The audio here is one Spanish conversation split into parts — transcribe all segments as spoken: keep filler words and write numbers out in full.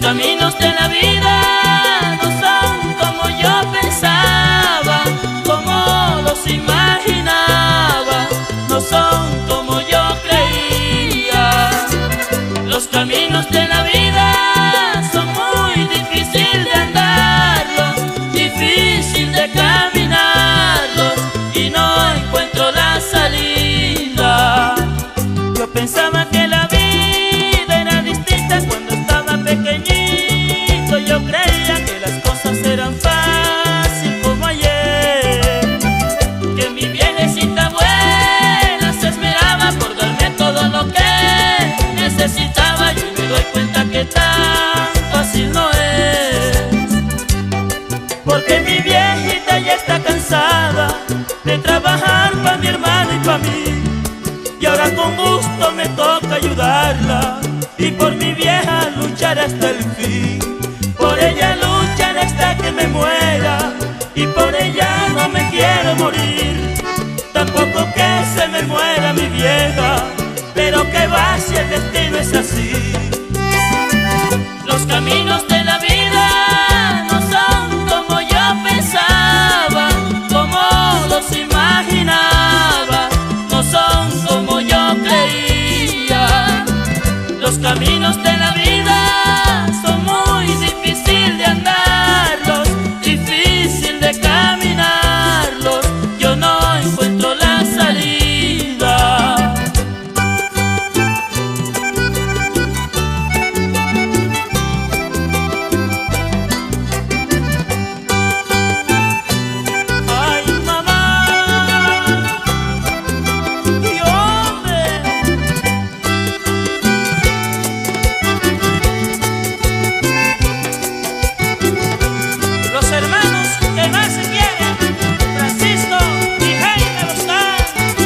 caminos de la vida no son como yo pensaba, como los imaginaba, no son como yo creía. Los caminos de la vida son muy difíciles de andarlos, difícil de caminarlos, y no encuentro la salida. Yo pensaba que la vida era distinta cuando estaba pequeñito. Yo creía que las cosas eran fáciles como ayer, que mi viejecita buena se esmeraba por darme todo lo que necesitaba. Y me doy cuenta que tan fácil no es, porque mi viejita ya está cansada de trabajar para mi hermano y para mí, y ahora con gusto me toca ayudarla, y por mi vieja luchar hasta el fin. Por ella luchar hasta que me muera, y por ella no me quiero morir. Tampoco que se me muera mi vieja, pero que va si el destino es así. Los caminos de la vida no son como yo pensaba, como los imaginaba, no son como yo creía. Los caminos de la vida son muy difíciles de andarlos, difícil de caminarlos, yo no encuentro la salida. Ay, mamá, y hombre, los hermanos que más se quieren, Francisco y Jaime Oscar.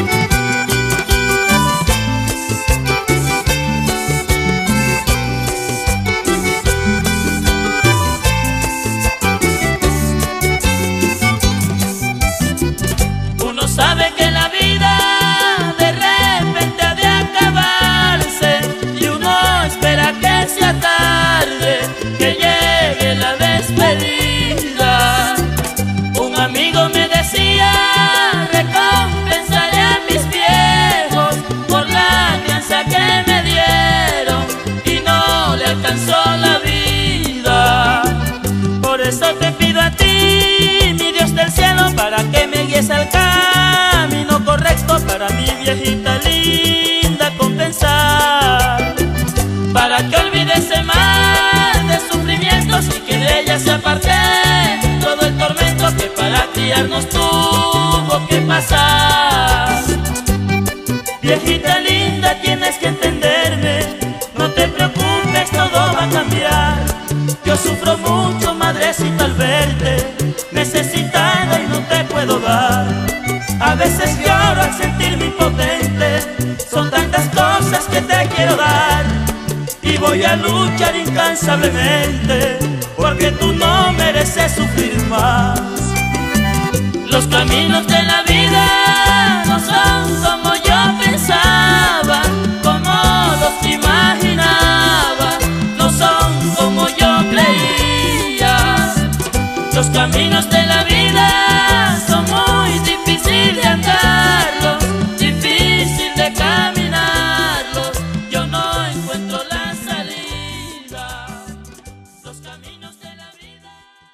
Uno sabe que la vida de repente ha de acabarse, y uno espera que sea tarde, que llegue la despedida. Un amigo me decía: recompensaré a mis viejos por la crianza que me dieron, y no le alcanzó la vida. Por eso te pido a ti, mi Dios del cielo, para que me guíes al camino correcto, para mi viejita linda compensar, para que olvide ese mal de sufrimientos y que de ella se aparte todo el tormento que para criarnos tuvo que pasar. Viejita linda, tienes que entenderme, no te preocupes, todo va a cambiar. Yo sufro mucho, madrecita, al verte necesitada y no te puedo dar. A veces lloro al sentirme impotente, son tantas cosas que te quiero dar, y voy a luchar incansablemente, porque tú no mereces sufrir más. Los caminos de la vida no son como yo pensaba, como los imaginaba, no son como yo creía. Los caminos de la vida son muy difíciles de andarlos, difícil de caminarlos, yo no encuentro la salida. Los caminos de la vida.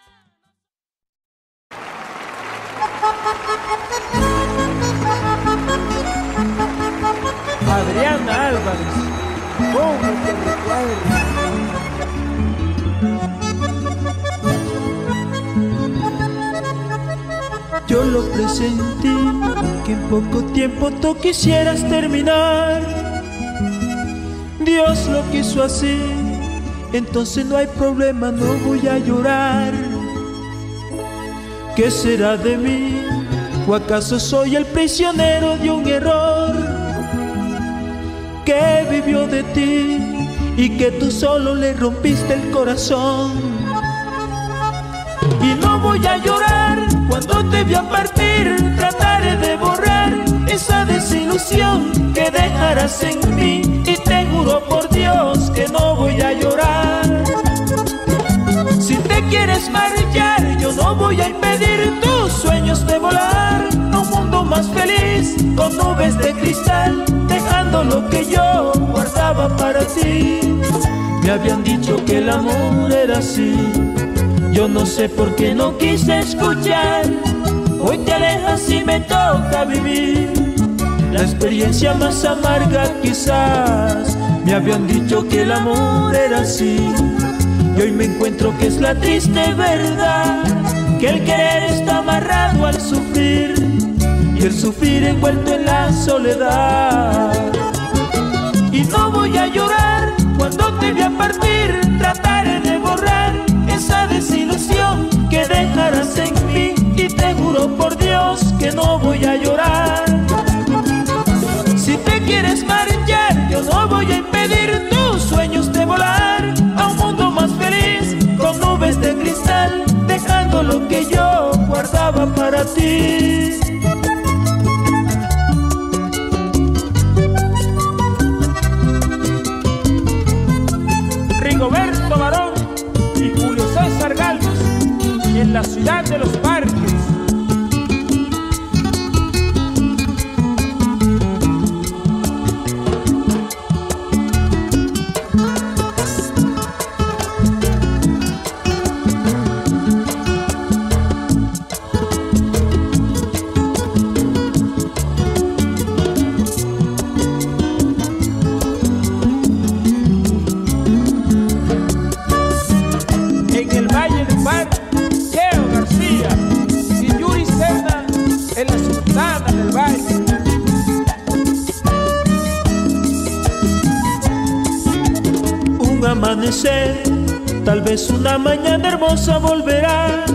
Adriana Álvarez, ¿cómo te recuerdo? Yo lo presentí, que en poco tiempo tú quisieras terminar. Dios lo quiso así, entonces no hay problema, no voy a llorar. ¿Qué será de mí? ¿O acaso soy el prisionero de un error que vivió de ti y que tú solo le rompiste el corazón? Y no voy a llorar cuando te vea partir, trataré de borrar esa desilusión que dejarás en mí, y te juro por Dios que no voy a llorar. voy a impedir tus sueños de volar a un mundo más feliz, con nubes de cristal, dejando lo que yo guardaba para ti. Me habían dicho que el amor era así, yo no sé por qué no quise escuchar. Hoy te alejas y me toca vivir la experiencia más amarga quizás. Me habían dicho que el amor era así, y hoy me encuentro que es la triste verdad, que el querer está amarrado al sufrir, y el sufrir envuelto en la soledad. Y no voy a llorar cuando te vea partir, trataré de borrar esa desilusión que dejarás en mí, y te juro por Dios que no voy a llorar. Si te quieres marchar, yo no voy a impedir tus sueños de volar a un mundo más feliz, con nubes de cristal, dejando lo que yo guardaba para ti. Rigoberto Barón y Julio César Galvez, en la ciudad de los parques. Amanecer, tal vez una mañana hermosa volverás,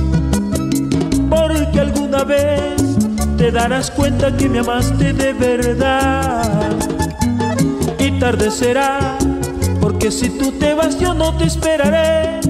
porque alguna vez te darás cuenta que me amaste de verdad. Y tarde será, porque si tú te vas yo no te esperaré.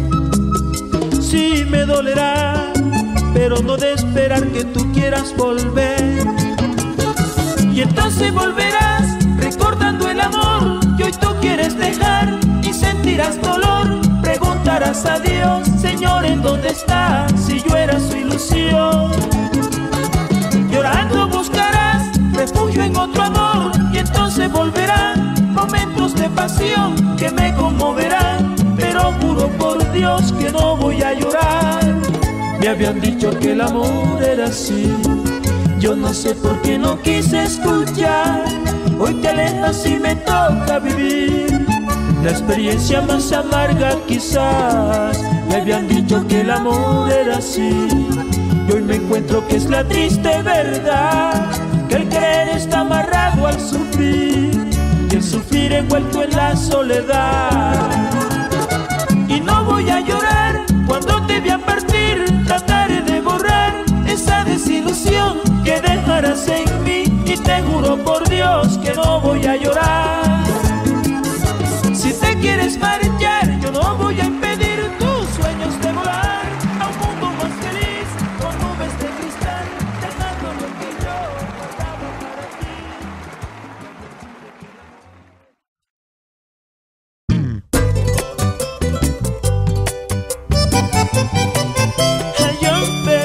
Sí me dolerá, pero no de esperar que tú quieras volver. Y entonces volverás recordando el amor que hoy tú quieres dejar, y sentirás dolor, preguntarás a Dios, Señor, ¿en dónde estás? Si yo era su ilusión. Llorando buscarás refugio en otro amor, y entonces volverán momentos de pasión que me conmoverán, pero juro por Dios que no voy a llorar. Me habían dicho que el amor era así, yo no sé por qué no quise escuchar. Hoy te alejas y me toca vivir la experiencia más amarga quizás. Me habían dicho que el amor era así, y hoy me encuentro que es la triste verdad, que el querer está amarrado al sufrir, y el sufrir envuelto en la soledad. Y no voy a llorar cuando te vea partir, trataré de borrar esa desilusión que dejarás en mí, y te juro por Dios que no voy a llorar. Si te quieres marchar, yo no voy a impedir tus sueños de volar a un mundo más feliz, con nubes de cristal, dejando lo que yo guardaba para ti. Ay, hombre.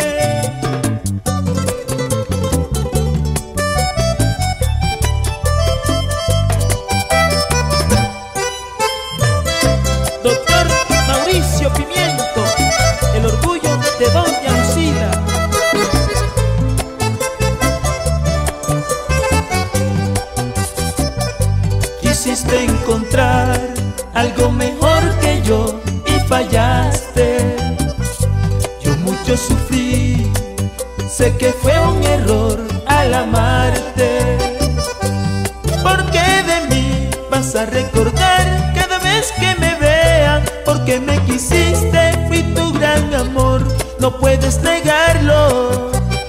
Doctor Mauricio Pimiento, el orgullo de Doña Lucila. Quisiste encontrar algo mejor que yo y fallaste. Yo mucho sufrí, sé que fue un error al amarte. Porque de mí vas a recordar cada vez que me vean, porque me quisiste, fui tu gran amor, no puedes negarlo.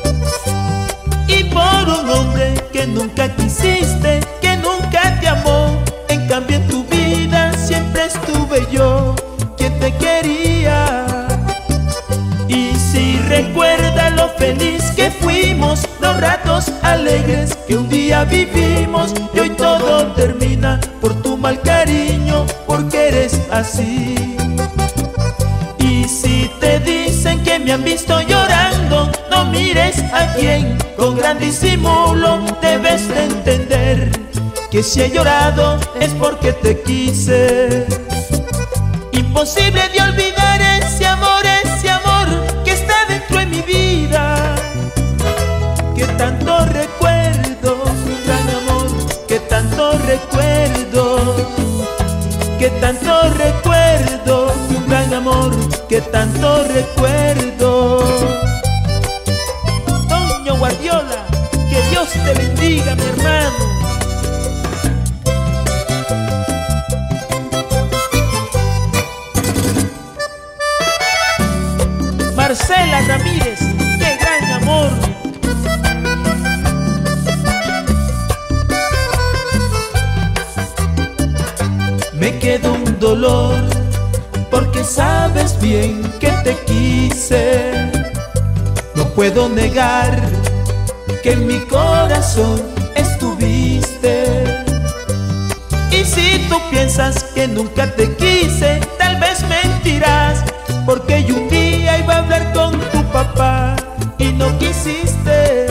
Y por un hombre que nunca quisiste, que nunca te amó, en cambio en tu vida siempre estuve yo, quien te quería. Y si recuerda lo feliz que fuimos, los ratos alegres que un día vivimos, y hoy todo termina por tu mal cariño, porque eres así. Y si te dicen que mi ambición cada quien con gran disimulo debes de entender que si he llorado es porque te quise. Imposible de olvidar ese amor, ese amor que está dentro de mi vida, que tanto recuerdo, un gran amor, que tanto recuerdo, que tanto recuerdo, un gran amor, que tanto recuerdo. Toño Guardiola, que Dios te bendiga, mi hermano. Marcela Ramírez, qué gran amor. Me queda un dolor porque sabes bien que te quise. No puedo negar que en mi corazón estuviste. Y si tú piensas que nunca te quise, tal vez mentirás, porque yo un día iba a hablar con tu papá y no quisiste.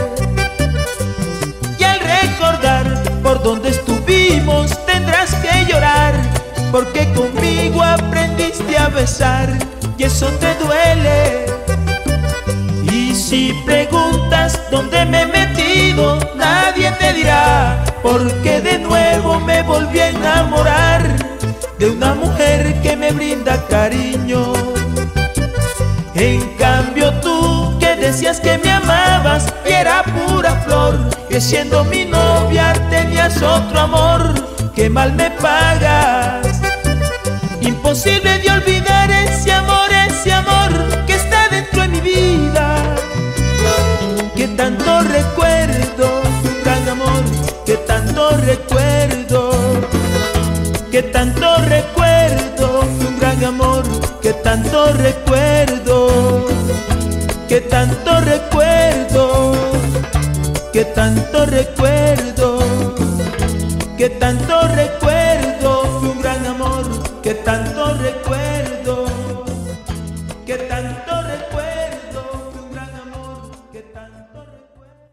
Y al recordar por donde estuvimos tendrás que llorar, porque conmigo aprendiste a besar y eso te duele. Y si preguntas dónde me he metido, nadie te dirá, porque de nuevo me volví a enamorar de una mujer que me brinda cariño. En cambio tú, que decías que me amabas y era pura flor, que siendo mi novia tenías otro amor, que mal me pagas. Imposible de olvidar ese amor, ese amor que está dentro de mi vida, que tanto recuerdo, un gran amor, que tanto recuerdo, que tanto recuerdo, un gran amor, que tanto recuerdo, que tanto recuerdo, que tanto recuerdo, que tanto recuerdo, fue un gran amor, que tanto recuerdo, que tanto recuerdo, fue un gran amor, que tanto recuerdo.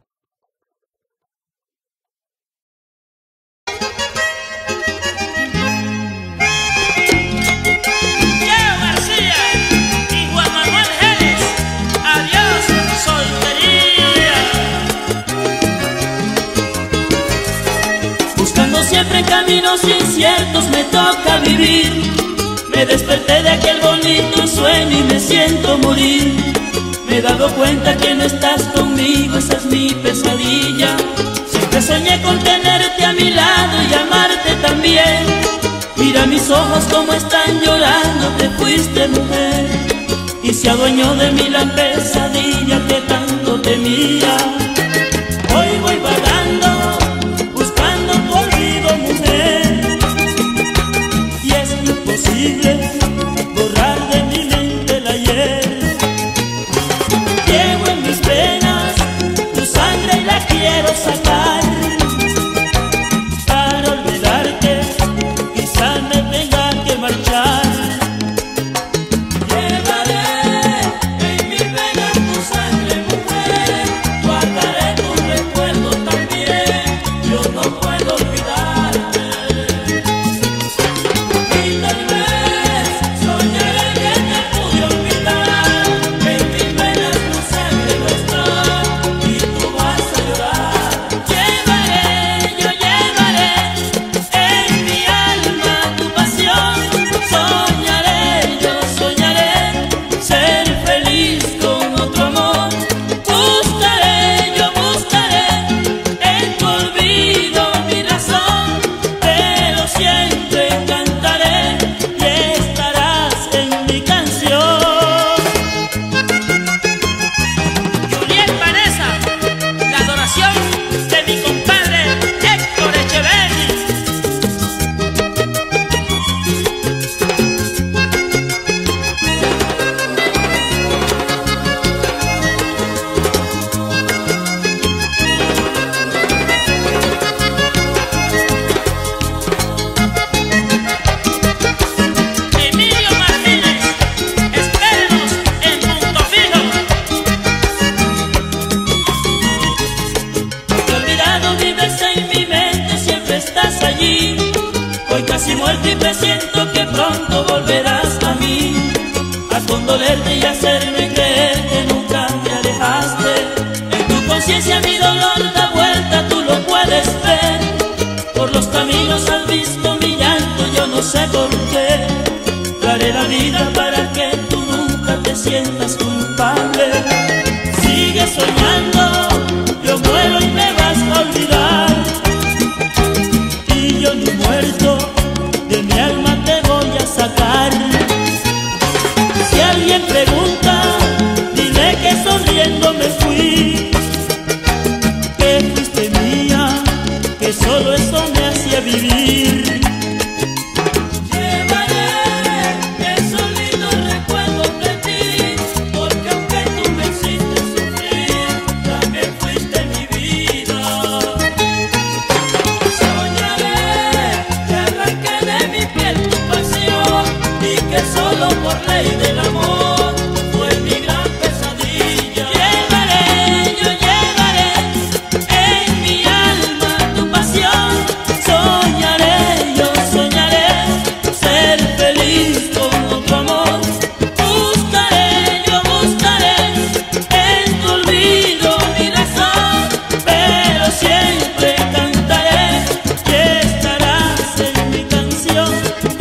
Diego García y Juan Manuel Geles, adiós soltería. Buscando siempre caminos inciertos me toca vivir. Me desperté de aquel bonito sueño y me siento morir. Me he dado cuenta que no estás conmigo, esa es mi pesadilla. Siempre soñé con tenerte a mi lado y amarte también. Mira mis ojos como están llorando, te fuiste mujer, y se adueñó de mí la pesadilla que tanto temía. Hoy voy vagando, buscando tu olvido, mujer, y es imposible borrar de mi mente el ayer. Llevo en mis venas tu sangre y la quiero sacar. Para olvidarte quizá me tenga que marchar. Llevaré en mis venas tu sangre, mujer, guardaré tu recuerdo también, yo no puedo olvidarte. Y tal vez de la vida para que tú nunca te sientas culpable. Sigue soñando, yo muero y me vas a olvidar. Y yo ni muerto, de mi alma te voy a sacar. Si alguien pregunta, dile que sonriendo me fui, que fuiste mía, que solo eso me hacía vivir. Solo por ley del amor fue mi gran pesadilla. Llevaré, yo llevaré en mi alma tu pasión. Soñaré, yo soñaré ser feliz con tu amor. Buscaré, yo buscaré en tu olvido mi razón, pero siempre cantaré y estarás en mi canción.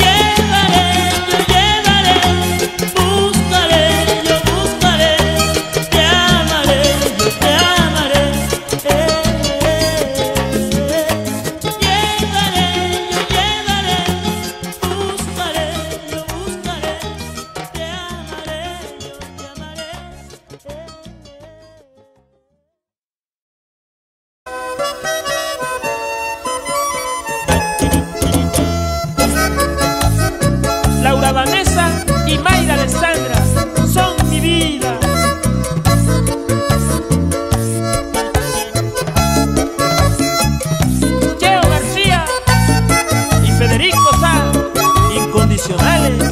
Laura Vanessa y Mayra Alessandra son mi vida. Cheo García y Federico Sá, incondicionales.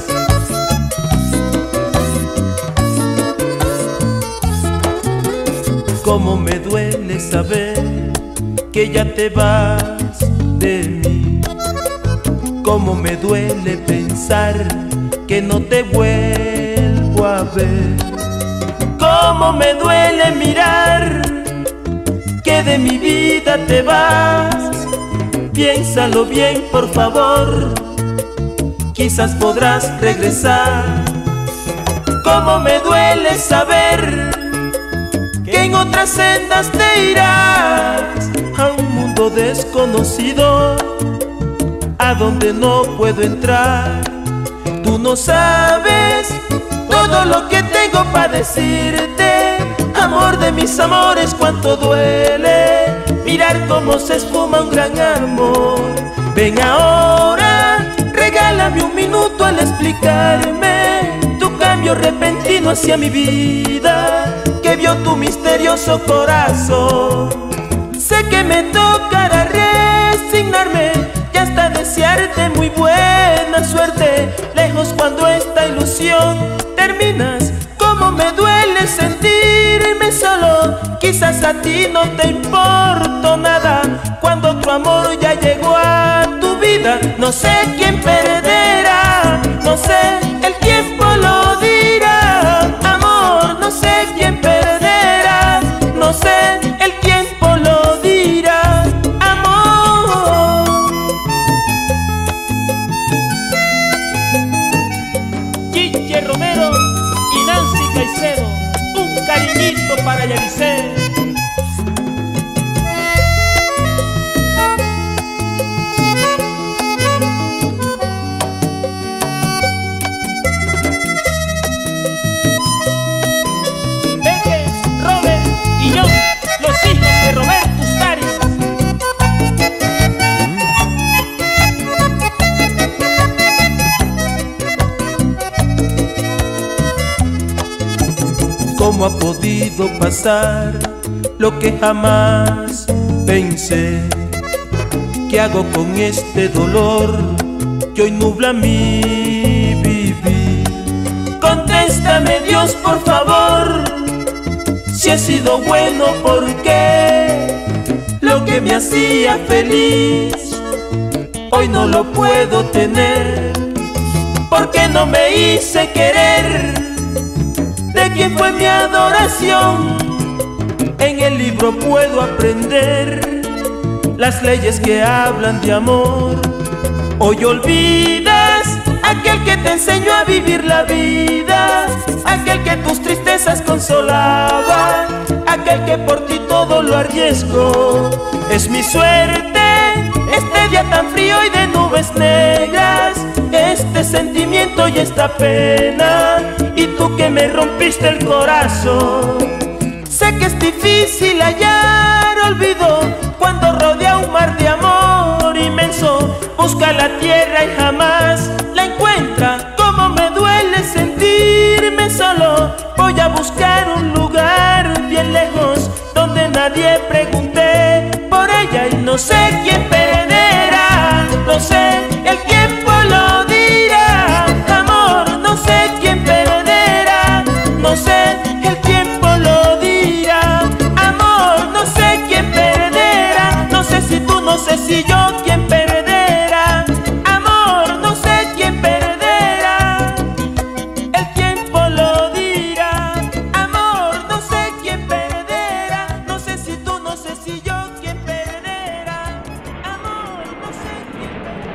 Cómo me duele saber que ya te vas de mí. Cómo me duele pensar que no te vuelvo a ver. Cómo me duele mirar que de mi vida te vas. Piénsalo bien, por favor, quizás podrás regresar. Cómo me duele saber que en otras sendas te irás a un mundo desconocido, a donde no puedo entrar. Tú no sabes todo lo que tengo para decirte, amor de mis amores, cuánto duele mirar cómo se esfuma un gran amor. Ven ahora, regálame un minuto al explicarme tu cambio repentino hacia mi vida, que vio tu misterioso corazón. Sé que me tocará resignarme y hasta desearte muy buena suerte, lejos cuando esta ilusión terminas. Cómo me duele sentirme solo, quizás a ti no te importo nada, cuando tu amor ya llegó a tu vida. No sé quién perderá, no sé, el tiempo lo dirá. Amor, no sé quién perderá, no sé, el tiempo lo dirá. Chiche Romero y Nancy Caicedo, un cariñito para Yaricé. Peque, Robert y yo, los hijos de Roberto Ustari. ¿Cómo ha podido pasar lo que jamás pensé? ¿Qué hago con este dolor que hoy nubla mi vivir? Contéstame, Dios, por favor, si he sido bueno, ¿por qué? Lo que me hacía feliz hoy no lo puedo tener. ¿Por qué no me hice querer? ¿De quién fue mi adoración? En el libro puedo aprender las leyes que hablan de amor. Hoy olvidas aquel que te enseñó a vivir la vida, aquel que tus tristezas consolaba, aquel que por ti todo lo arriesgó. Es mi suerte este día tan frío y de nubes negras, este sentimiento y esta pena, y tú que me rompiste el corazón. Sé que es difícil hallar olvido cuando rodea un mar de amor inmenso. Busca la tierra y jamás la encuentra. Cómo me duele sentirme solo. Voy a buscar un lugar bien lejos donde nadie pregunte por ella, y no sé quién perderá. No sé, el tiempo lo dirá. Amor, no sé quién perderá. No sé, el tiempo lo dirá. Amor, no sé quién perderá. No sé si tú, no sé si yo, quién perderá. Amor, no sé quién perderá. El tiempo lo dirá. Amor, no sé quién perderá. No sé si tú, no sé si yo, quién perderá. Amor, no sé quién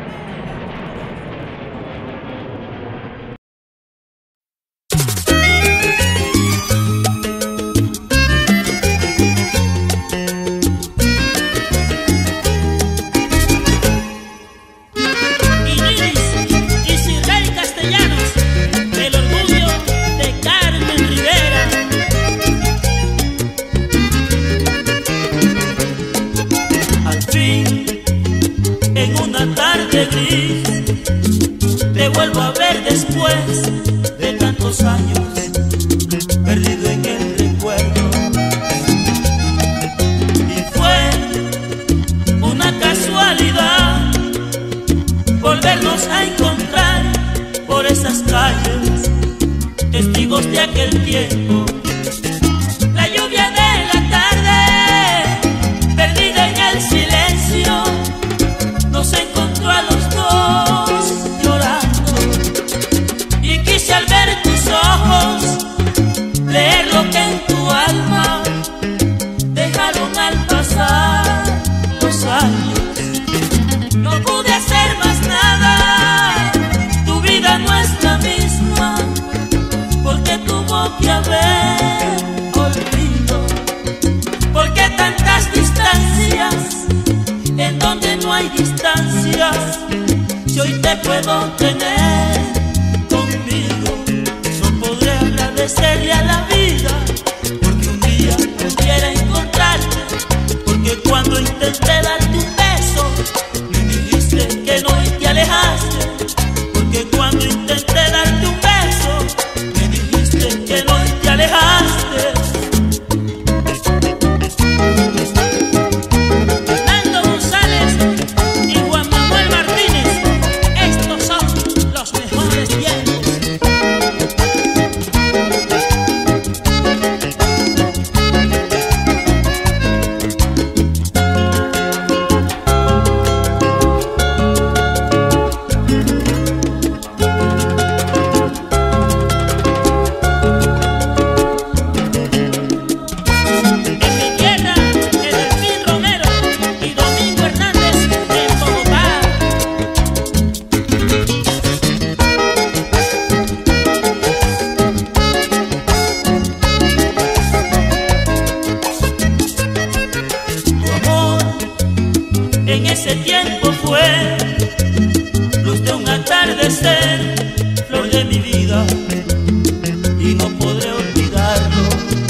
te vuelvo a ver después de tantos años, perdido en el recuerdo. Y fue una casualidad volvernos a encontrar por esas calles, testigos de aquel tiempo. La lluvia de la tarde, perdida en el silencio, nos encontró a los dos llorando, y quise al ver tus ojos leer lo que en tu alma dejaron al pasar los años. No pude hacer más nada, tu vida no es la misma, porque tuvo que haber olvido. Porque tantas distancias en donde no hay distancias, si hoy te puedo tener conmigo, no podré agradecerle a la vida porque un día pudiera encontrarte. Porque cuando intenté darte un beso, me dijiste que no y te alejaste. Porque cuando intenté darte un beso, me dijiste que no y te alejaste. En ese tiempo fue luz de un atardecer, flor de mi vida, y no podré olvidarlo.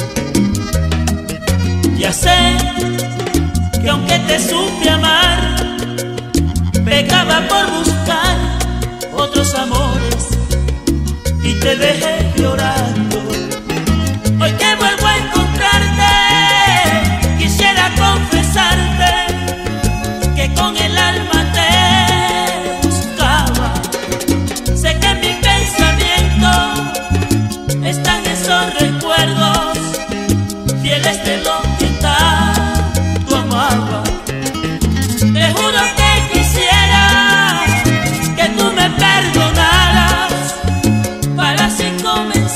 Ya sé que aunque te supe amar, pecaba por buscar otros amores y te dejé llorando. Hoy que vuelvo a encontrarte, quisiera confesarte que con el alma te buscaba. Sé que en mi pensamiento están esos recuerdos fieles de lo que tanto amaba. Te juro que quisiera que tú me perdonaras para así comenzar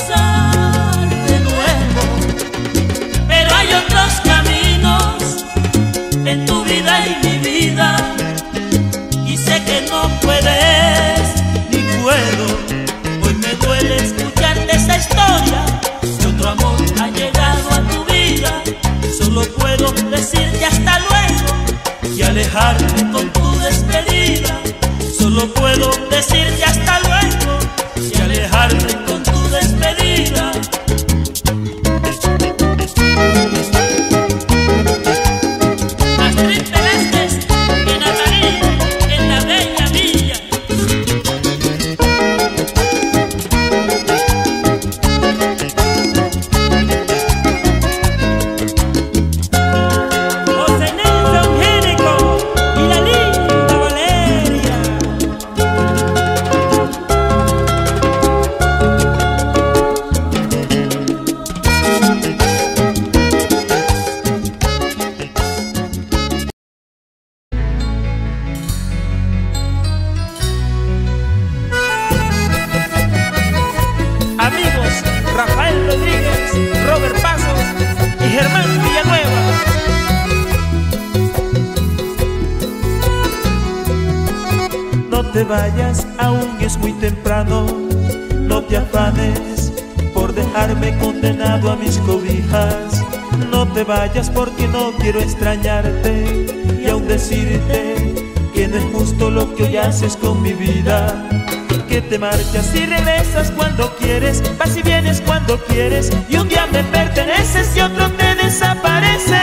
vayas, aún es muy temprano. No te afanes por dejarme condenado a mis cobijas. No te vayas porque no quiero extrañarte y aún decirte que no es justo lo que hoy haces con mi vida. Que te marchas y regresas cuando quieres, vas y vienes cuando quieres, y un día me perteneces y otro te desapareces.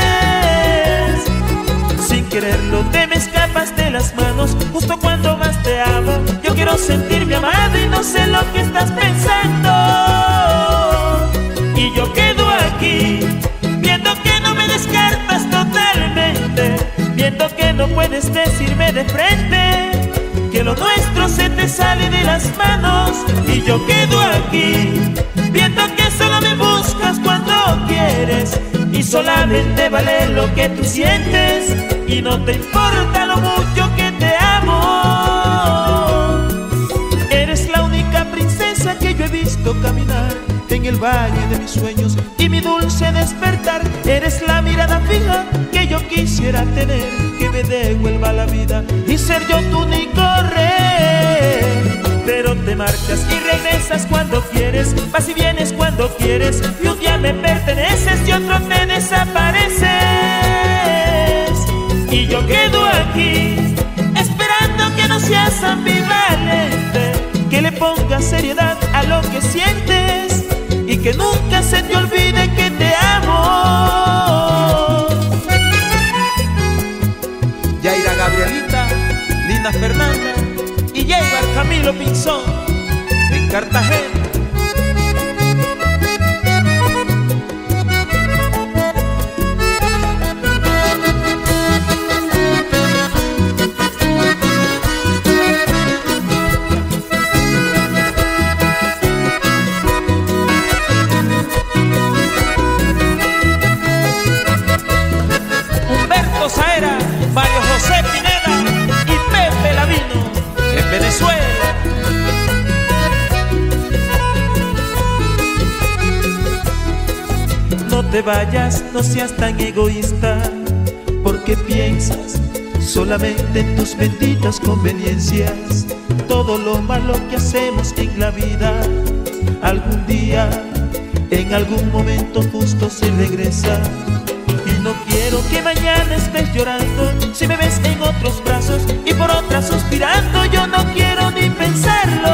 Sin quererlo te me escapas de las manos justo cuando más te amo. Yo quiero sentirme amado y no sé lo que estás pensando. Y yo quedo aquí viendo que no me descartas totalmente, viendo que no puedes decirme de frente que lo nuestro se te sale de las manos. Y yo quedo aquí viendo que solo me buscas cuando quieres y solamente vale lo que tú sientes y no te importa lo mucho que te amo. Eres la única princesa que yo he visto caminar en el valle de mis sueños y mi dulce despertar. Eres la mirada fija que yo quisiera tener, que me devuelva la vida y ser yo tu único rey. Pero te marchas y regresas cuando quieres, vas y vienes cuando quieres, y un día me perteneces y otro te desapareces. Y yo quedo aquí esperando que no seas ambivalente, que le pongas seriedad a lo que sientes y que nunca se te olvide que te amo. Yaira Gabrielita, Lina Fernanda y Yeibar Camilo Pinzón en Cartagena. Mario José Pineda y Pepe Lavino en Venezuela. No te vayas, no seas tan egoísta, porque piensas solamente en tus benditas conveniencias. Todo lo malo que hacemos en la vida, algún día, en algún momento justo se regresa. No quiero que mañana estés llorando si me ves en otros brazos y por otras suspirando. Yo no quiero ni pensarlo.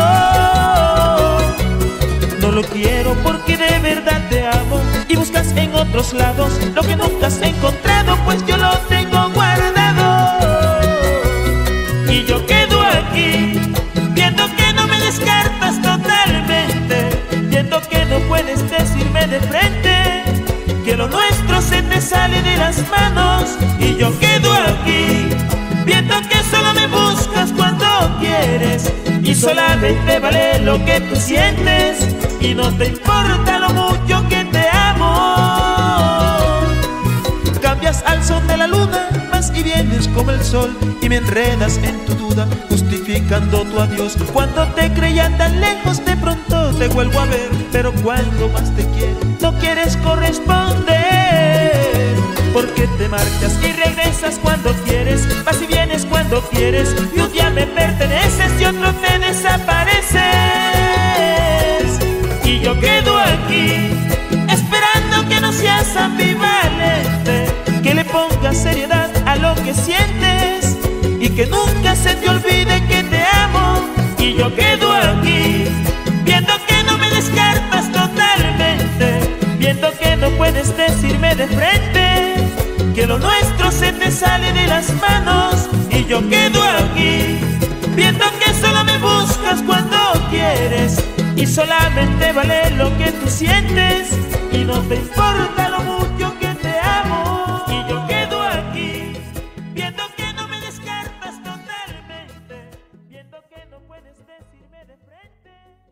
No lo quiero porque de verdad te amo y buscas en otros lados lo que nunca has encontrado, pues yo lo tengo guardado. Y yo quedo aquí viendo que no me descartas totalmente, viendo que no puedes decirme de frente que lo nuestro se te sale de las manos. Y yo quedo aquí viendo que solo me buscas cuando quieres y solamente vale lo que tú sientes y no te importa lo mucho que te amo. Cambias al son de la luna, vas y vienes como el sol y me enredas en tu duda, justificando tu adiós. Cuando te creía tan lejos, de pronto te vuelvo a ver, pero cuando más te quiero no quieres corresponder, porque te marchas y regresas cuando quieres, vas y vienes cuando quieres, y un día me perteneces y otro te desapareces. Y yo quedo aquí esperando que no seas ambivalente, que le pongas seriedad a lo que sientes y que nunca se te olvide que te amo. Y yo quedo aquí viendo que no me descartas totalmente, viendo que no puedes decirme de frente que lo nuestro se te sale de las manos. Y yo quedo aquí viendo que solo me buscas cuando quieres y solamente vale lo que tú sientes y no te importa lo mucho que te amo. Y yo quedo aquí viendo que no me descartas totalmente, viendo que no puedes decirme de frente.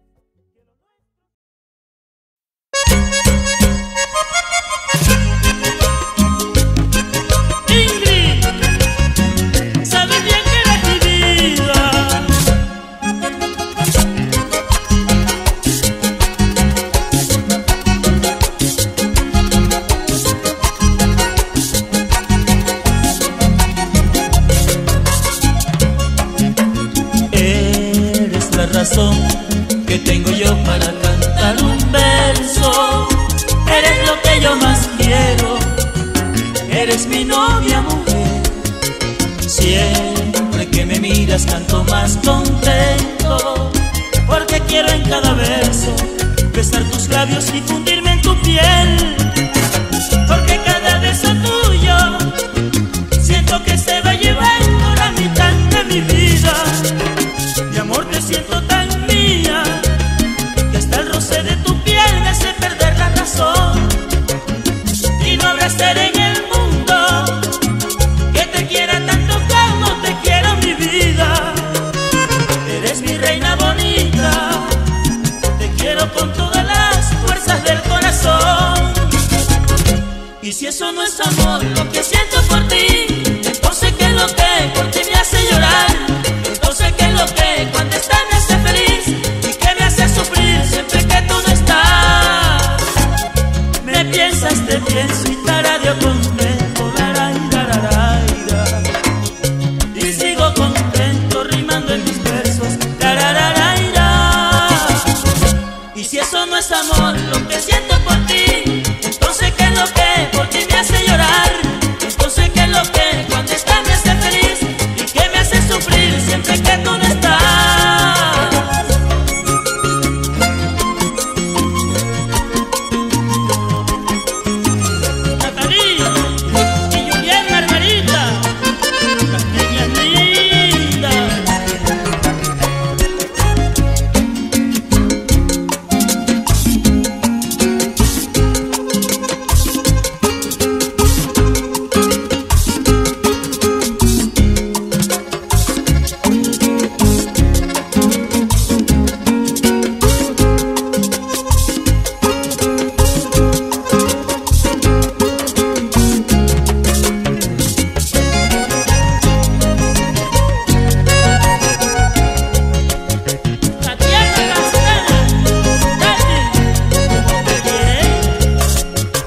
Ingrid, sabes bien que eres mi vida. para cantar un verso. Eres lo que yo más quiero, eres mi novia mujer. Siempre que me miras canto más contento, porque quiero en cada verso besar tus labios y fundirme en tu piel. Porque cada beso tuyo siento que se va llevando la mitad de mi vida. Mi amor, te siento tan mía que hasta el roce de tu piel me hace perder la razón. Y no habrá ser en el mundo que te quiera tanto como te quiero, mi vida. Eres mi reina bonita, te quiero con todas las fuerzas del corazón. Y si eso no es amor, lo que siento por ti, entonces ¿qué es lo que por ti me hace llorar? Entonces ¿qué es lo que cuando estás me hace feliz y que me hace sufrir siempre que tú no estás? Me piensas, te pienso y tarareo contento, laray, lararay, la. Y sigo contento rimando en mis versos, larararay, la. Y si eso no es amor, lo que siento por ti, entonces ¿qué es lo que por ti me hace llorar? Entonces ¿qué es lo que cuando estás me hace feliz y que me hace sufrir siempre que tú no estás? Natalia y Julián Margarita, las niñas lindas. Tatiana Castaña, Tati, ¿cómo te quieres?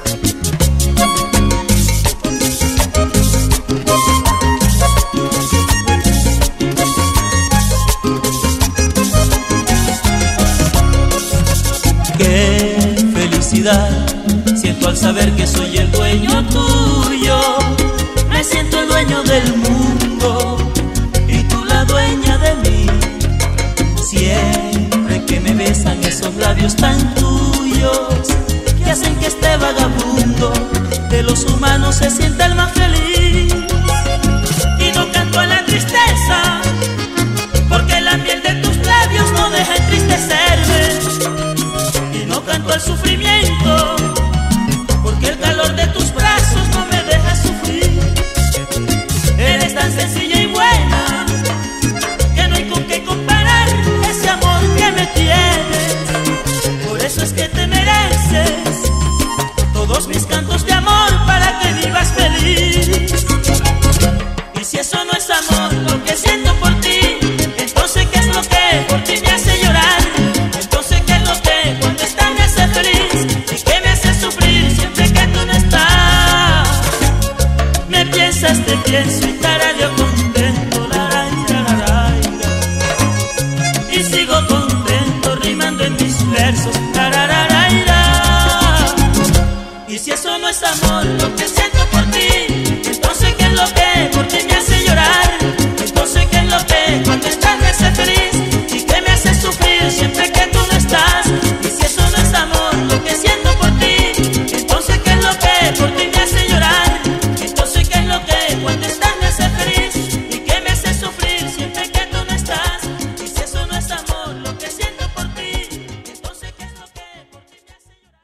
Qué felicidad siento al saber que soy el dueño tuyo. Me siento el dueño del mundo y tú la dueña de mí. Siempre que me besan esos labios tan tuyos que hacen que este vagabundo de los humanos se sienta el más feliz. Y no canto a la tristeza, porque la miel de tus labios no deja entristecerme. Y no canto al sufrimiento, porque el calor de tus brazos no me deja sufrir. Eres tan sencilla y buena que no hay con qué comparar ese amor que me tienes. Por eso es que te mereces todos mis cantos de amor para que vivas feliz. Y si eso no es amor, lo que siento por ti, entonces ¿qué es lo que por ti me hace llorar? Entonces ¿qué es lo que cuando estás me hace feliz y que me hace sufrir siempre que tú no estás? Me piensas, te pienso y tarareo contento, laray, lararay, la. Y sigo contento rimando en mis versos, larararay, la. Y si eso no es amor, lo que siento por ti, entonces ¿qué es lo que por ti me hace llorar? Entonces ¿qué es lo que cuando estás me hace feliz y que me hace sufrir siempre que tú no estás? Y si eso no es amor, lo que siento por ti, entonces ¿qué es lo que por ti me hace llorar? Entonces ¿qué es lo que cuando estás me hace feliz y que me hace sufrir siempre que tú no estás? Y si eso no es amor, lo que siento por ti, entonces ¿qué es lo que por ti me hace llorar?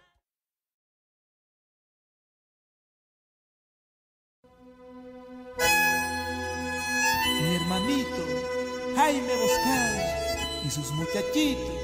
Mi hermanito Jaime Boscal y sus muchachitos.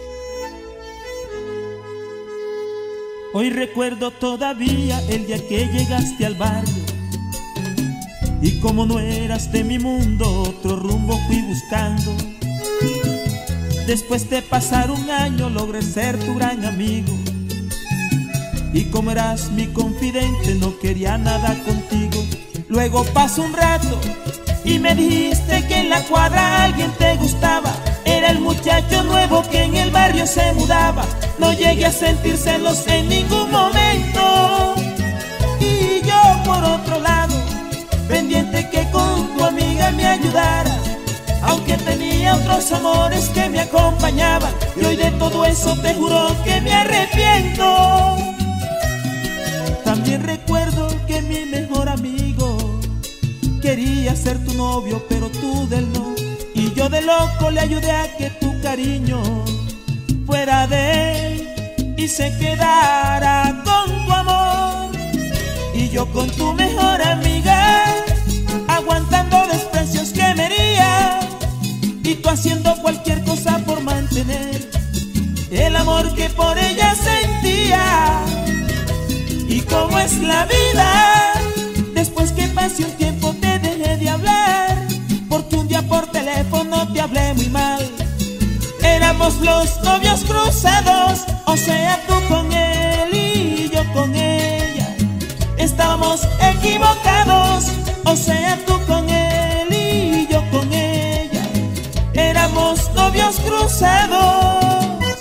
Hoy recuerdo todavía el día que llegaste al barrio, y como no eras de mi mundo, otro rumbo fui buscando. Después de pasar un año logré ser tu gran amigo, y como eras mi confidente no quería nada contigo. Luego pasó un rato y me dijiste que en la cuadra alguien te gustaba. Era era el muchacho nuevo que en el barrio se mudaba. No llegué a sentir celos en ningún momento. Y yo por otro lado, pendiente que con tu amiga me ayudara, aunque tenía otros amores que me acompañaban. Y hoy de todo eso te juro que me arrepiento. También recuerdo que mi mejor amigo quería ser tu novio, pero tú del no. Y yo de loco le ayudé a que tu cariño fuera de él y se quedara con tu amor. Y yo con tu mejor amiga, aguantando desprecios que me hería, y tú haciendo cualquier cosa por mantener el amor que por ella sentía. Y cómo es la vida, después que pase un tiempo te dejé de hablar, porque un día por teléfono te hablé muy mal. Éramos los novios cruzados, o sea tú con él y yo con ella. Estábamos equivocados, o sea tú con él y yo con ella. Éramos novios cruzados.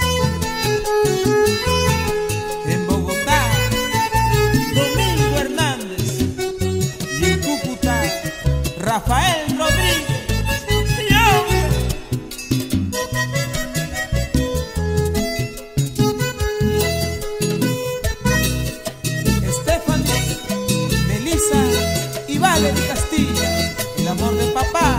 En Bogotá, Domingo Hernández, y en Cúcuta, Rafael Rodríguez. De Castilla, el amor de papá.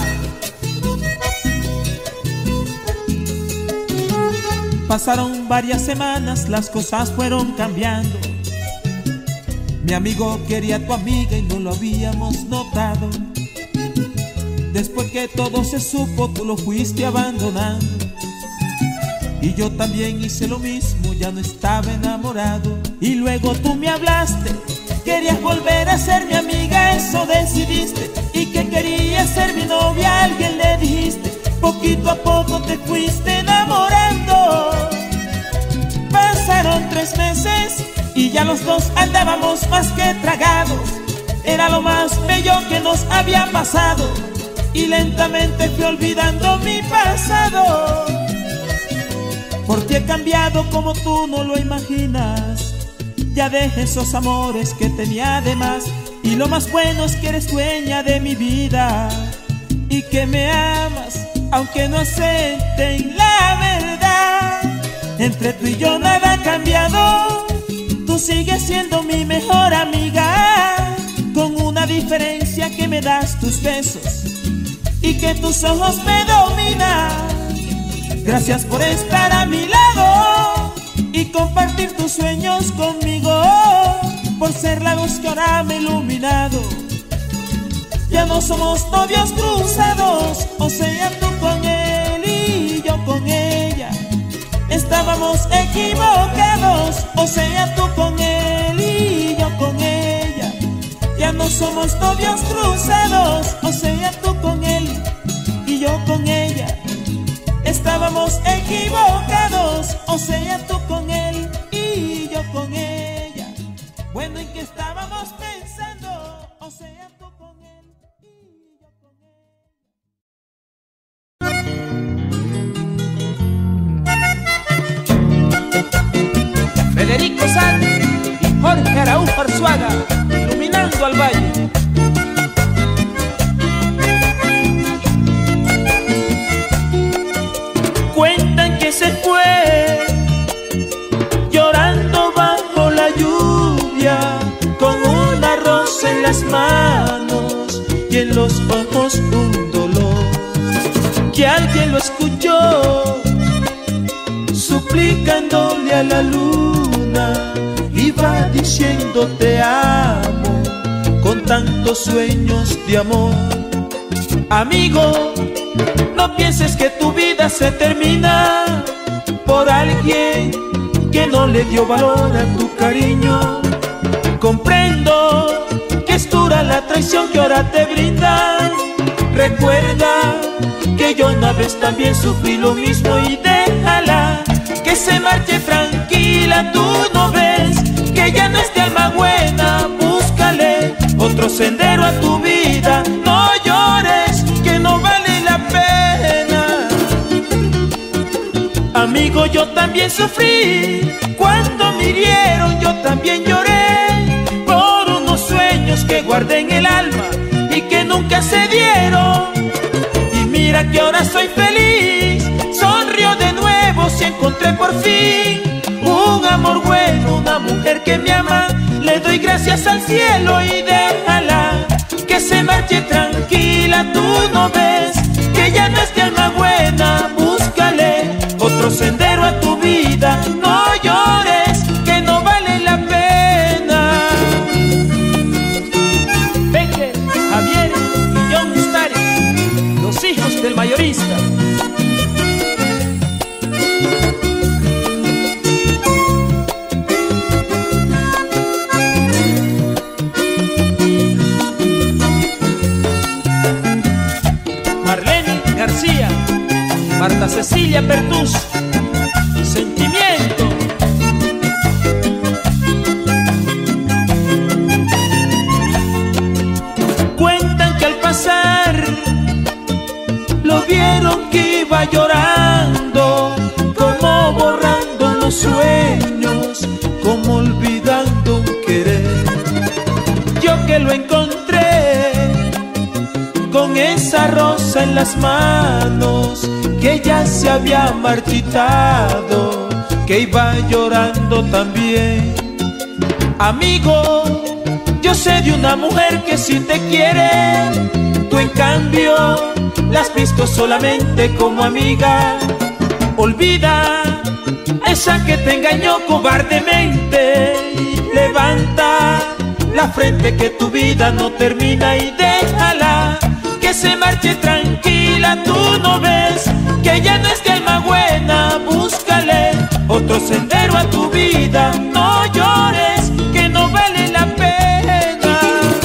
Pasaron varias semanas, las cosas fueron cambiando. Mi amigo quería a tu amiga y no lo habíamos notado. Después que todo se supo, tú lo fuiste abandonando. Y yo también hice lo mismo, ya no estaba enamorado. Y luego tú me hablaste, querías volver a ser mi amiga, eso decidiste. Y que querías ser mi novia, a alguien le dijiste. Poquito a poco te fuiste enamorando. Pasaron tres meses y ya los dos andábamos más que tragados. Era lo más bello que nos había pasado. Y lentamente fui olvidando mi pasado. Por ti he cambiado como tú no lo imaginas. Ya dejé esos amores que tenía de más. Y lo más bueno es que eres dueña de mi vida y que me amas, aunque no acepten la verdad. Entre tú y yo nada ha cambiado. Tú sigues siendo mi mejor amiga, con una diferencia, que me das tus besos y que tus ojos me dominan. Gracias por estar a mi lado y compartir tus sueños conmigo, por ser la luz que ahora me ha iluminado. Ya no somos novios cruzados, o sea tú con él y yo con ella. Estábamos equivocados, o sea tú con él y yo con ella. Ya no somos novios cruzados, o sea tú con él y yo con ella. Estábamos equivocados, o sea tú con él y yo con ella. Bueno, ¿en qué estábamos pensando? O sea tú con él y yo con él. Federico Sanz y Jorge Araújo Arzuaga, iluminando al valle. Cuentan que se fue llorando bajo la lluvia, con una rosa en las manos y en los ojos un dolor. Que alguien lo escuchó suplicándole a la luna, iba diciendo te amo con tantos sueños de amor. Amigo, no pienses que tu vida se termina por alguien que no le dio valor a tu cariño. Comprendo que es dura la traición que ahora te brindan. Recuerda que yo una vez también sufrí lo mismo, y déjala que se marche tranquila. Tú no ves que ya no es de alma buena, búscale otro sendero a tu vida. No llores, que no vale la pena. Amigo, yo también sufrí, cuando me hirieron yo también lloré, por unos sueños que guardé en el alma y que nunca se dieron. Y mira que ahora soy feliz, sonrío de nuevo si encontré por fin un amor bueno, una mujer que me ama. Le doy gracias al cielo y déjala que se marche tranquila. Tú no ves que ya no es de alma buena, búscale otro sendero a tu vida. No llores, que no vale la pena. Becker, Javier y John Stares, los hijos del mayorista. Marlene García, Marta Cecilia Pertús, Sentimiento. Cuentan que al pasar lo vieron que iba llorando, como borrando los sueños, como olvidando un querer. Yo que lo encontré con esa rosa en las manos, que ya se había marchitado, que iba llorando también. Amigo, yo sé de una mujer que sí te quiere, tú en cambio la has visto solamente como amiga. Olvida esa que te engañó cobardemente, levanta la frente que tu vida no termina y déjala que se marche tranquila. Tú no ves que ya no es de alma buena, búscale otro sendero a tu vida. No llores, que no vale la pena.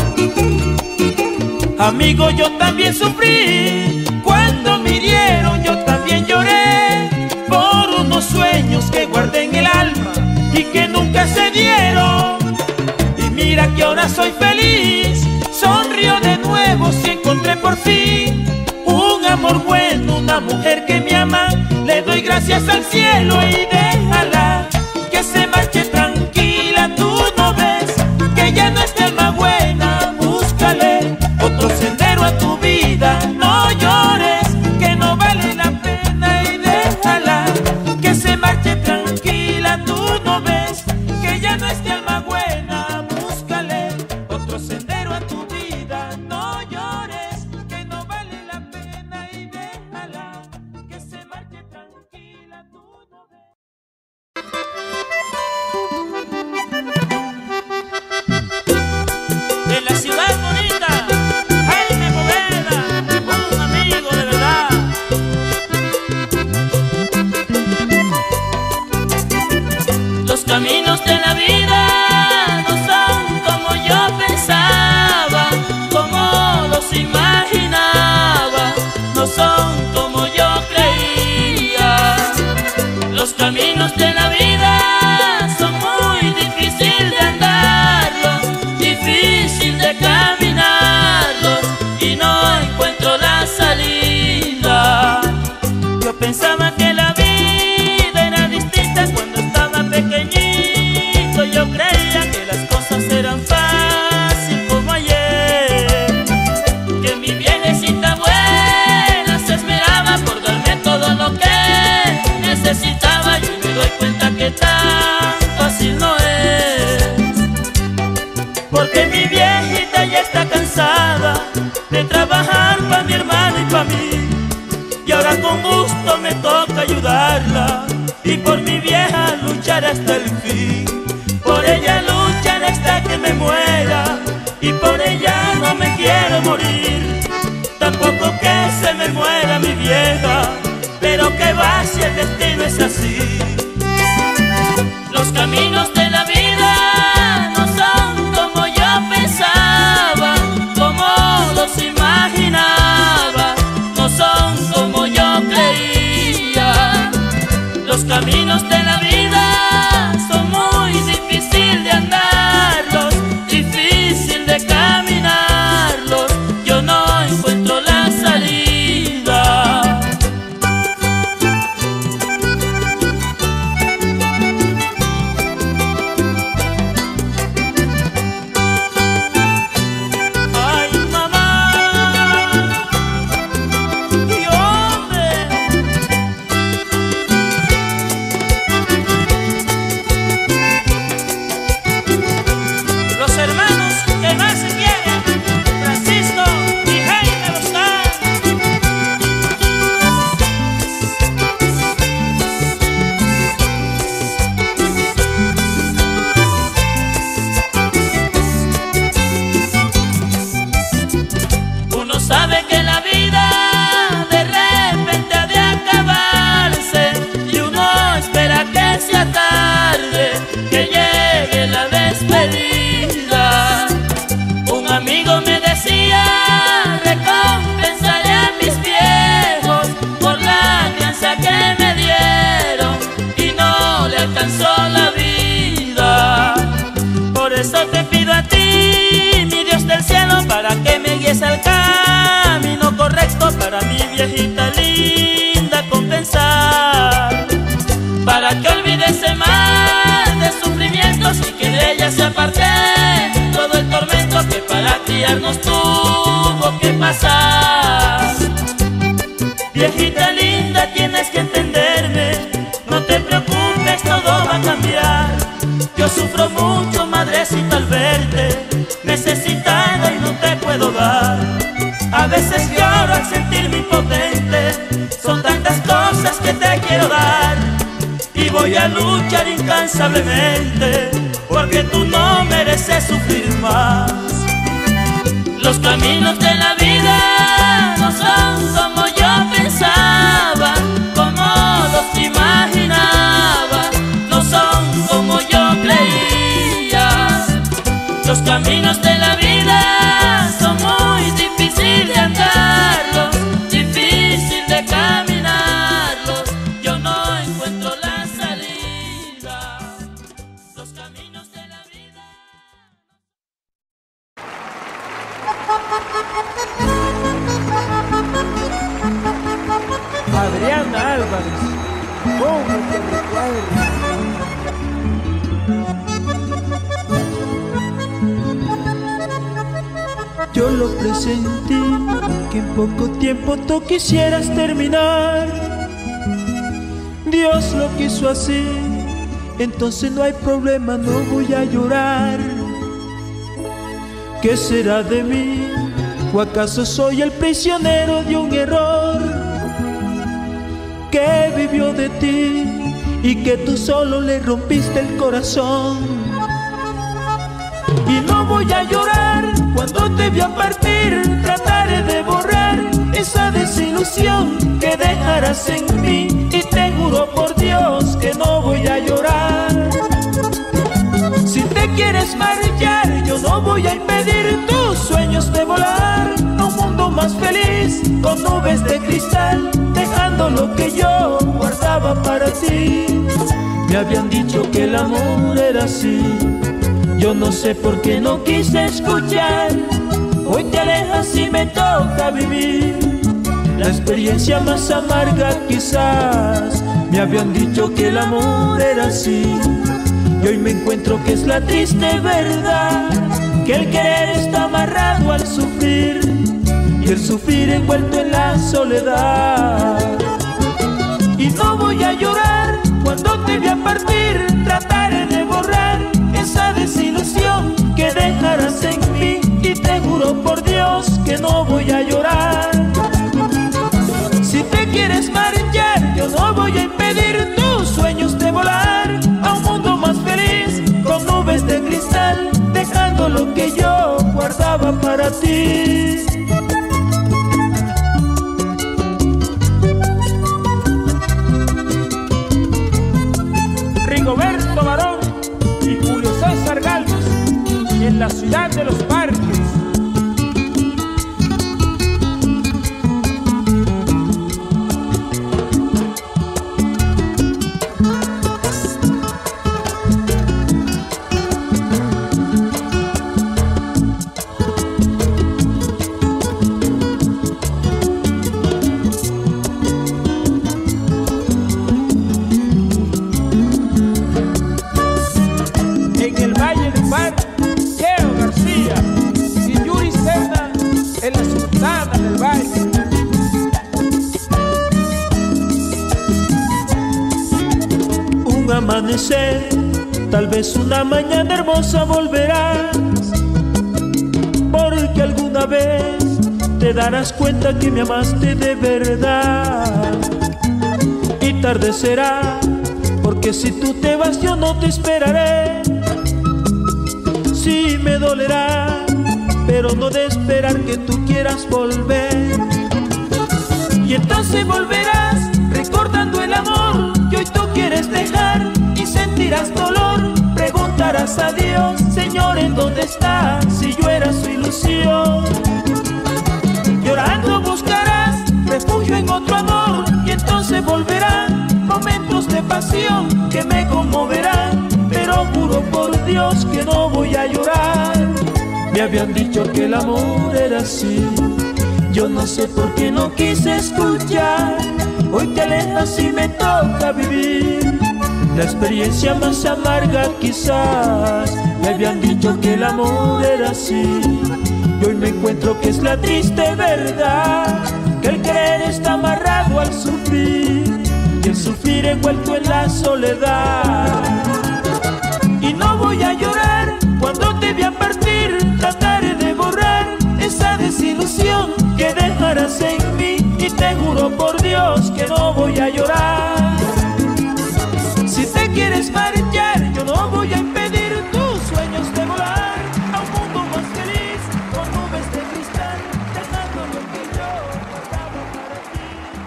Amigo, yo también sufrí, cuando me hirieron yo también lloré, por unos sueños que guardé en el alma y que nunca se dieron. Y mira que ahora soy feliz, sonrío de nuevo si encontré por fin un amor bueno, una mujer que me ama. Le doy gracias al cielo y déjala que se marche tranquila. Tú no ves que ya no es de alma buena, búscale otro sendero a tu vida. No llores, que no vale la pena y déjala que se marche tranquila. Tú no ves que ya no es de alma buena, búscale otro sendero a tu vida. No llores, que no vale la pena y déjala que se marche tranquila. Tú no ves. En la ciudad bonita, Jaime Poveda, un amigo de verdad. Los caminos de la vida no son como yo pensaba, como los imaginaba, no son como yo creía. Los caminos de la vida son muy difíciles de andarlos, difícil de caminarlos, y no encuentro la salida. Yo pensaba que la vida era distinta cuando estaba pequeñito. Yo creía que las cosas eran fácil como ayer, que mi viejecita buena se esmeraba por darme todo lo que necesitaba. Yo me doy cuenta que tan fácil no es, porque mi viejita ya está cansada de trabajar para mi hermano y para mí, y ahora con gusto me toca ayudarla y por mi vieja luchar hasta el fin. Por ella luchar hasta que me muera y por ella no me quiero morir. Tampoco que se me muera mi vieja, pero que va si el destino es así. Los caminos de la vida no son como yo pensaba, como los imaginaba, no son como yo creía. Los caminos de la vida son muy difíciles de andarlos, difícil de caminarlos. Yo no encuentro la salida. alcanzó la vida. Por eso te pido a ti, mi Dios del cielo, para que me guíes al camino correcto, para mi viejita linda compensar, para que olvide ese mal de sufrimientos y que de ella se aparte todo el tormento que para criarnos tuvo que pasar. Viejita linda, tienes que entenderme, no te preocupes, todo va a cambiar. Yo sufro mucho, madrecita, al verte necesitada y no te puedo dar. A veces lloro al sentirme impotente, son tantas cosas que te quiero dar. Y voy a luchar incansablemente, porque tú no mereces sufrir más. Los caminos de la vida no son como yo pensaba, como los imaginaba, no son como yo creía. Los caminos de la vida son muy difíciles de andarlos, difícil de caminarlos. Yo no encuentro la salida. Los caminos de la vida. Adriana Álvarez, ¿cómo te recuerdo? Yo lo presentí, que en poco tiempo tú quisieras terminar. Dios lo quiso así, entonces no hay problema, no voy a llorar. ¿Qué será de mí? ¿O acaso soy el prisionero de un error que vivió de ti y que tú solo le rompiste el corazón? Y no voy a llorar cuando te vea partir, trataré de borrar esa desilusión que dejarás en mí, y te juro por Dios que no voy a llorar. Si te quieres marchar, yo no voy a impedir tus sueños de volar a un mundo más feliz, con nubes de cristal, dejando lo que yo guardaba para ti. Me habían dicho que el amor era así, yo no sé por qué no quise escuchar. Hoy te alejas y me toca vivir la experiencia más amarga quizás. Me habían dicho que el amor era así, y hoy me encuentro que es la triste verdad, que el querer está amarrado al sufrir, y el sufrir envuelto en la soledad. Y no voy a llorar cuando te vea partir, trataré de borrar esa desilusión que dejarás en mí, y te juro por Dios que no voy a llorar. Si te quieres marchar, yo no voy a impedir tus sueños de volar a un mundo más feliz, con nubes de cristal, dejando lo que yo guardaba para ti. Rigoberto Barón y Julio César Galvez, en la ciudad de los parques. Amanecer, tal vez una mañana hermosa volverás, porque alguna vez te darás cuenta que me amaste de verdad. Y tarde será, porque si tú te vas yo no te esperaré. Sí me dolerá, pero no de esperar que tú quieras volver. Y entonces volverás recordando el amor que hoy tú quieres dejar, y sentirás dolor, preguntarás a Dios, Señor, ¿en dónde estás? Si yo era su ilusión. Llorando buscarás refugio en otro amor, y entonces volverán momentos de paz pasión que me conmoverá, pero juro por Dios que no voy a llorar. Me habían dicho que el amor era así, yo no sé por qué no quise escuchar. Hoy te alejas y me toca vivir la experiencia más amarga quizás. Me habían dicho que el amor era así, y hoy me encuentro que es la triste verdad, que el querer está amarrado al sufrir, y el sufrir envuelto en la soledad. Y no voy a llorar cuando te vea partir, trataré de borrar esa desilusión que dejarás en mí, y te juro por Dios que no voy a llorar. Si te quieres marchar, yo no voy a impedir tus sueños de volar a un mundo más feliz, con nubes de cristal, dejando lo que yo guardaba para ti.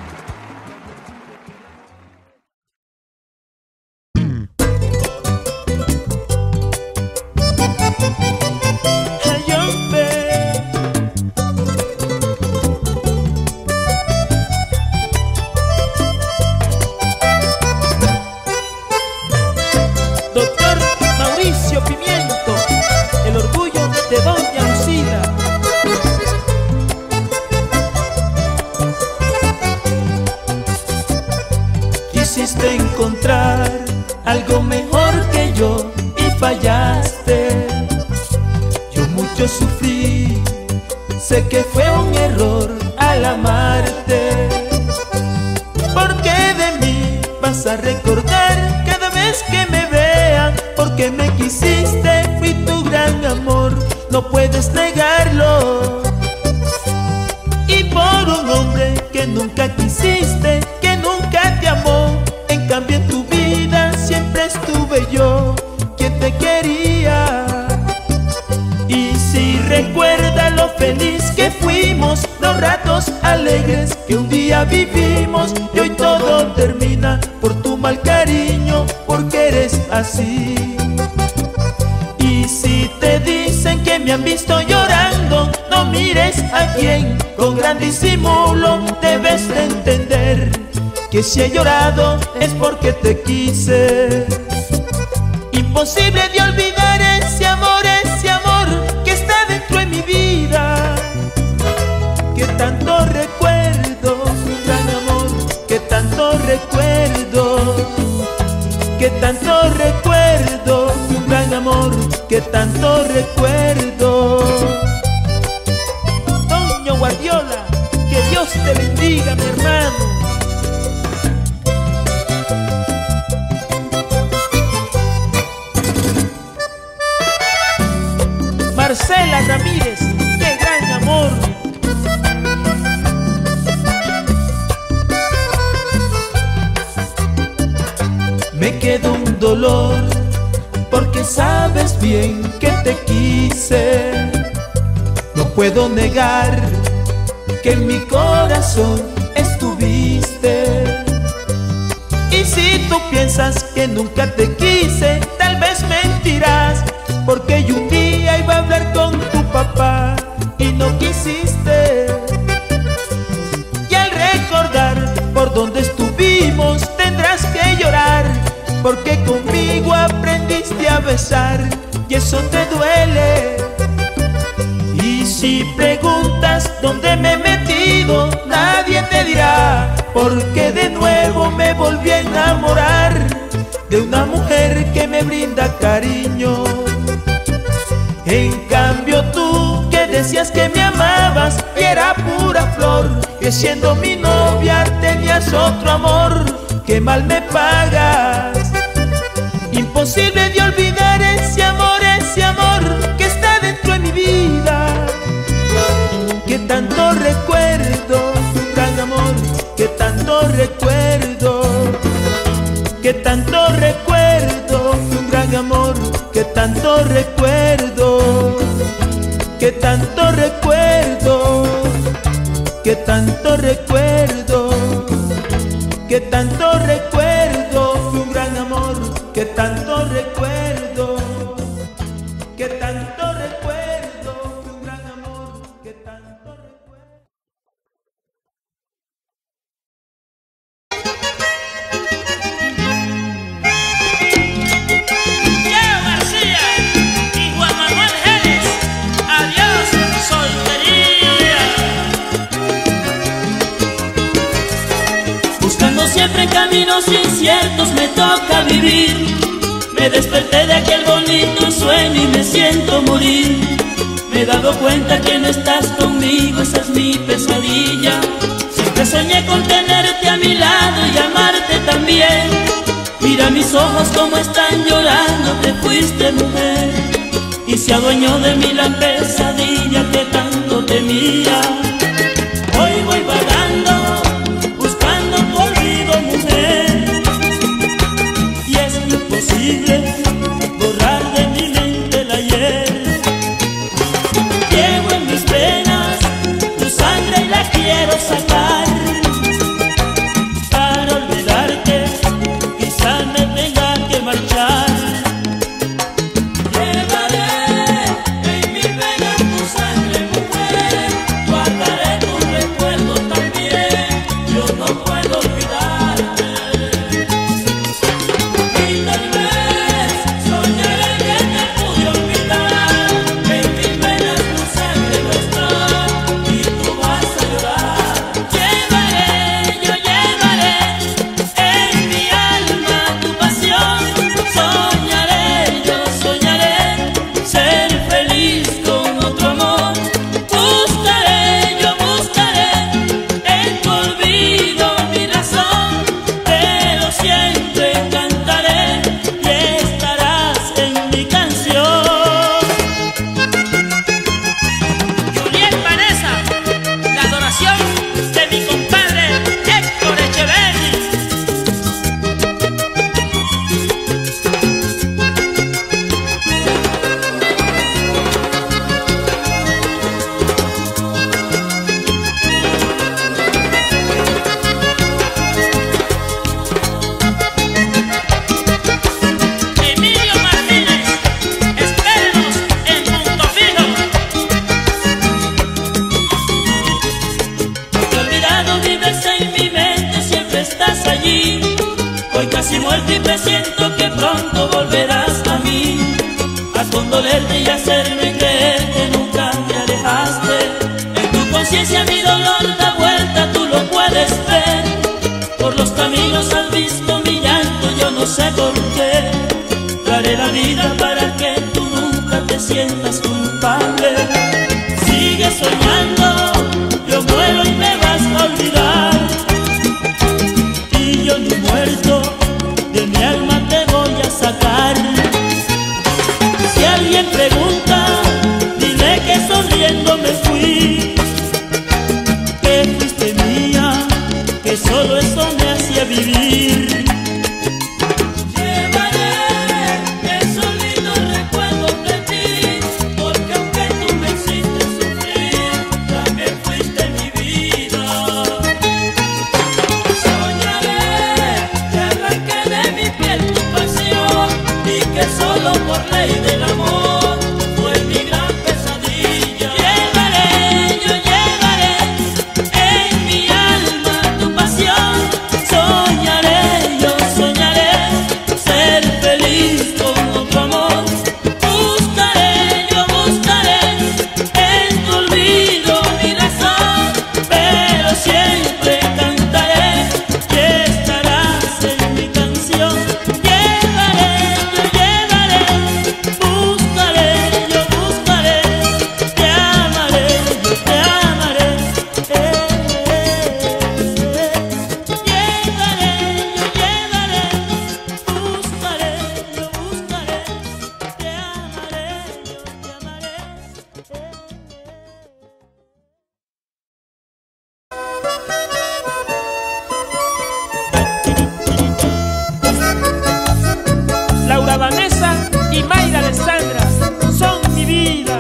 Ay, hombre. Doctor Mauricio Pimiento, el orgullo de Doña Lucila. Quisiste encontrar algo mejor que yo y fallaste. Yo mucho sufrí, sé que fue un error al amarte. Porque de mí vas a recordar cada vez que me vean, porque me quisiste, fui tu gran amor, no puedes negarlo. Y por un hombre que nunca quisiste, que nunca te amó, en cambio en tu vida siempre estuve yo, quien te quería. Y si recuerda lo feliz que fuimos, los ratos alegres que un día vivimos, y hoy todo termina por tu mal cariño, porque eres así. Y si te dicen que me han visto llorando, no mires a quien con gran disimulo, debes de entender que si he llorado es porque te quise. Imposible de olvidar ese amor, ese amor que está dentro de mi vida, que tanto recuerdo, un gran amor, que tanto recuerdo, que tanto recuerdo, un gran amor, que tanto recuerdo. Toño Guardiola, que Dios te bendiga, mi hermano. Marcela Ramírez, qué gran amor. Me quedó un dolor, porque sabes bien que te quise. No puedo negar que en mi corazón estuviste. Y si tú piensas que nunca te quise, tal vez mentirás, porque yo un día iba a hablar con tu papá y no quisiste. Y al recordar por donde estuvimos, tendrás que llorar, porque conmigo aprendiste a besar y eso te duele. Y si preguntas dónde me he metido, nadie te dirá, porque de nuevo me volví a enamorar de una mujer que me brinda cariño. En cambio tú, que decías que me amabas y era pura flor, que siendo mi novia tenías otro amor, que mal me pagas. Imposible de olvidar ese amor, ese amor que está dentro de mi vida, que tanto recuerdo, un gran amor, que tanto recuerdo, que tanto recuerdo, un gran amor, que tanto recuerdo, que tanto recuerdo, que tanto recuerdo, que tanto recuerdo, fue un gran amor, que tanto recuerdo, que tanto recuerdo, fue un gran amor, que tanto recuerdo. caminos inciertos me toca vivir. Me desperté de aquel bonito sueño y me siento morir. Me he dado cuenta que no estás conmigo, esa es mi pesadilla. Siempre soñé con tenerte a mi lado y amarte también. Mira mis ojos como están llorando, te fuiste mujer. Y se adueñó de mí la pesadilla que tanto temía. Hoy voy vagando, buscando tu olvido, mujer. Y es imposible borrar de mi mente el ayer. Llevo en mis venas tu sangre y la quiero sacar. Para olvidarte quizá me tenga que marchar. Hoy casi muerto y presiento que pronto volverás a mí, a condolerte y hacerme creer que nunca te alejaste. En tu conciencia mi dolor da vuelta, tú lo puedes ver. Por los caminos has visto mi llanto, yo no sé por qué. Daré la vida para que tú nunca te sientas culpable. Sigue soñando, yo muero y me vas a olvidar. Y yo ni muerto de mi alma te voy a sacar. Si alguien pregunta, dile que sonriendo me fui, que fuiste mía, que solo eso me hacía vivir. Solo por ley del amor fue mi gran pesadilla. Llevaré, yo llevaré en mi alma tu pasión. Soñaré, yo soñaré ser feliz con otro amor. Buscaré, yo buscaré en tu olvido mi razón, pero siempre cantaré que estarás en mi canción. Laura Vanessa y Mayra Alessandra son mi vida.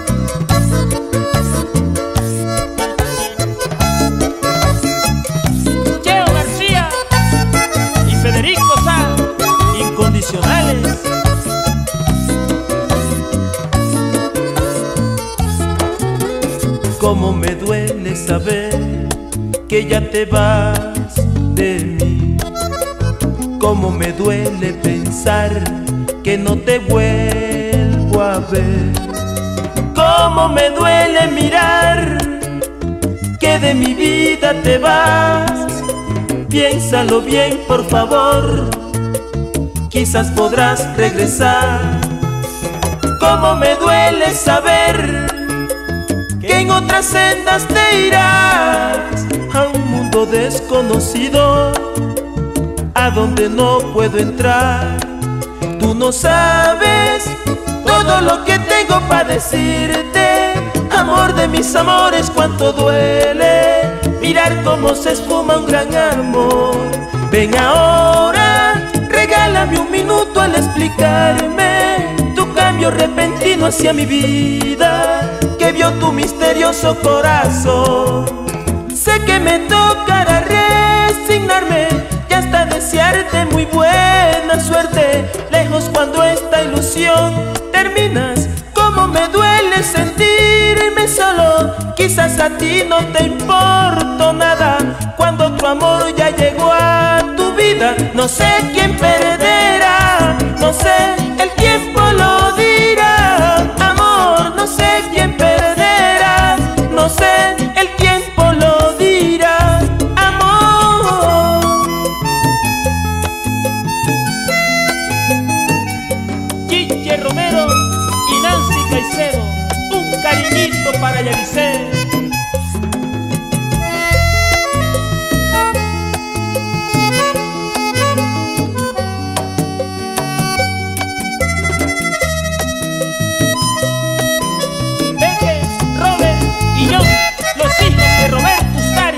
Cheo García y Federico Sá, incondicionales. Cómo me duele saber que ya te vas de mí. Cómo me duele pensar que no te vuelvo a ver. Cómo me duele mirar que de mi vida te vas, piénsalo bien, por favor, quizás podrás regresar. Cómo me duele saber que en otras sendas te irás, a un mundo desconocido, a donde no puedo entrar. Tú no sabes todo lo que tengo para decirte, amor de mis amores, cuánto duele mirar cómo se esfuma un gran amor. Ven ahora, regálame un minuto al explicarme tu cambio repentino hacia mi vida, que vio tu misterioso corazón. Sé que me tocará resignarme y hasta desearte muy buena suerte, lejos cuando esta ilusión terminas. Cómo me duele sentirme solo, quizás a ti no te importo nada, cuando tu amor ya llegó a tu vida. No sé quién perderá, no sé, el tiempo lo dirá. Amor, no sé quién perderá, no sé, el tiempo lo dirá. Amor. Chiche Romero y Nancy Caicedo, un cariñito para Yaricé. Peque, Robert y yo, los hijos de Roberto Ustari.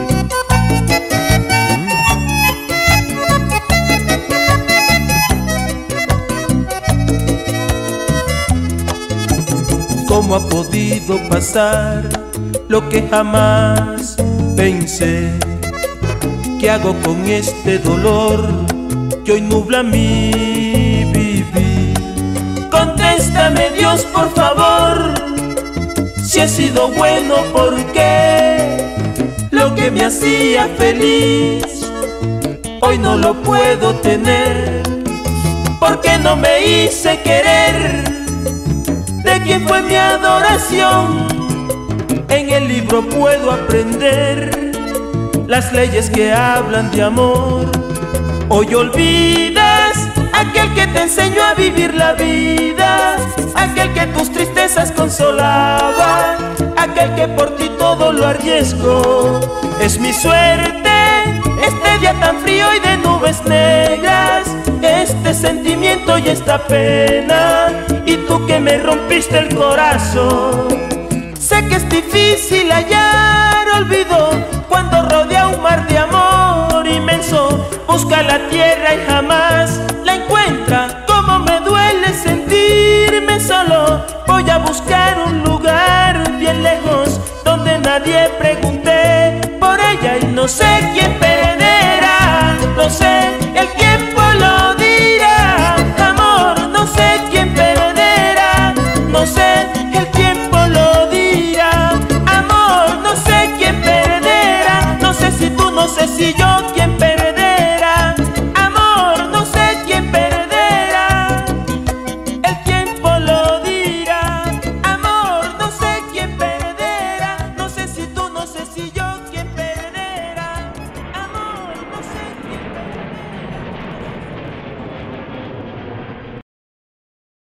¿Cómo ha podido pasar lo que jamás pensé? ¿Qué hago con este dolor que hoy nubla mi vivir? Contéstame, Dios, por favor, si he sido bueno, ¿por qué? Lo que me hacía feliz hoy no lo puedo tener. ¿Por qué no me hice querer? ¿De quién fue mi adoración? En el libro puedo aprender las leyes que hablan de amor. Hoy olvidas aquel que te enseñó a vivir la vida, aquel que tus tristezas consolaba, aquel que por ti todo lo arriesgó. Es mi suerte este día tan frío y de nubes negras, este sentimiento y esta pena, y tú que me rompiste el corazón. Sé que es difícil hallar olvido cuando rodea un mar de amor inmenso. Busca la tierra y jamás la encuentra. Cómo me duele sentirme solo. Voy a buscar un lugar bien lejos donde nadie pregunte por ella, y no sé quién